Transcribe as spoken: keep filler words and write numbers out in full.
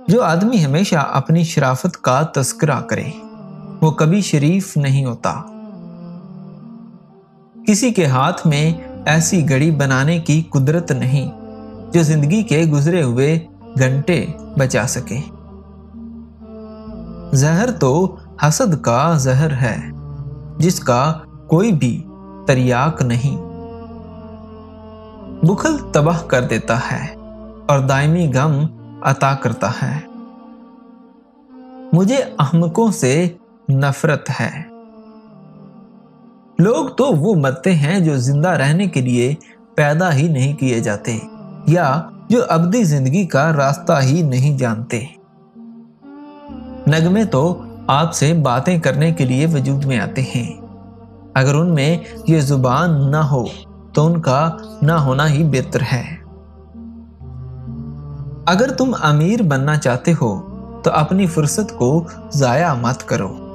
جو آدمی ہمیشہ اپنی شرافت کا تذکرہ کرے وہ کبھی شریف نہیں ہوتا۔ کسی کے ہاتھ میں ایسی گھڑی بنانے کی قدرت نہیں جو زندگی کے گزرے ہوئے گھنٹے بچا سکے۔ زہر تو حسد کا زہر ہے جس کا کوئی بھی تریاق نہیں۔ بخل تباہ کر دیتا ہے اور دائمی غم عطا کرتا ہے۔ مجھے احمقوں سے نفرت ہے۔ لوگ تو وہ مرتے ہیں جو زندہ رہنے کے لیے پیدا ہی نہیں کیے جاتے یا جو ابدی زندگی کا راستہ ہی نہیں جانتے۔ نغمے تو آپ سے باتیں کرنے کے لیے وجود میں آتے ہیں، اگر ان میں یہ زبان نہ ہو تو ان کا نہ ہونا ہی بہتر ہے۔ اگر تم امیر بننا چاہتے ہو تو اپنی فرصت کو ضائع مت کرو۔